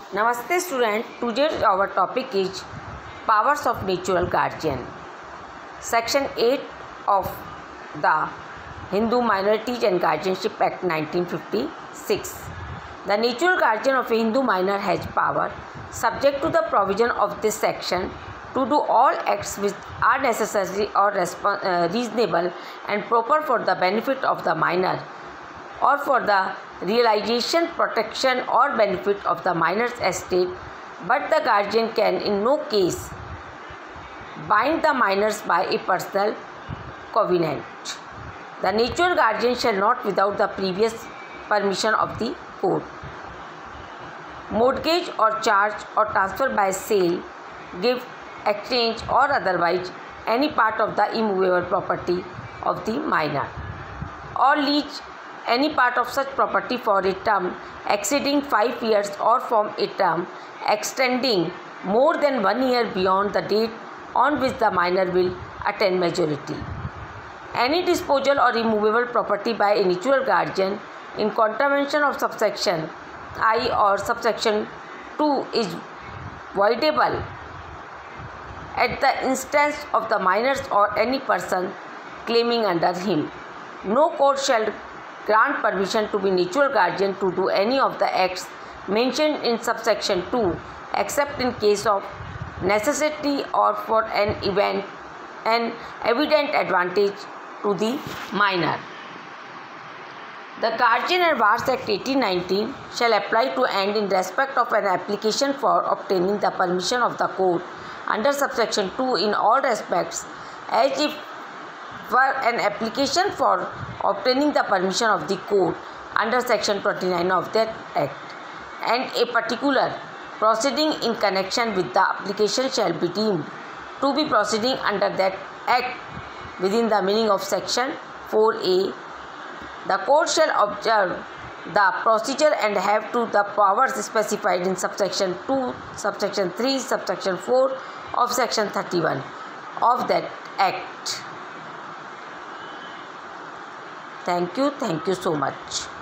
Namaste student, today our topic is powers of natural guardian. Section 8 of the Hindu Minorities and Guardianship Act 1956. The natural guardian of a Hindu minor has power, subject to the provision of this section, to do all acts which are necessary or reasonable and proper for the benefit of the minor or for the realization, protection or benefit of the minor's estate, but the guardian can in no case bind the minors by a personal covenant. The natural guardian shall not, without the previous permission of the court, mortgage or charge or transfer by sale, gift, exchange or otherwise any part of the immovable property of the minor, or lease any part of such property for a term exceeding 5 years or from a term extending more than 1 year beyond the date on which the minor will attain majority. Any disposal or immovable property by a natural guardian in contravention of subsection I or subsection 2 is voidable at the instance of the minors or any person claiming under him. No court shall grant permission to be natural guardian to do any of the acts mentioned in subsection 2 except in case of necessity or for an evident advantage to the minor. The Guardian and Wars Act 1819 shall apply to and in respect of an application for obtaining the permission of the court under subsection 2 in all respects as if were an application for obtaining the permission of the court under section 29 of that act, and a particular proceeding in connection with the application shall be deemed to be proceeding under that act within the meaning of section 4A. The court shall observe the procedure and have to the powers specified in subsection 2, subsection 3, subsection 4 of section 31 of that act. Thank you so much.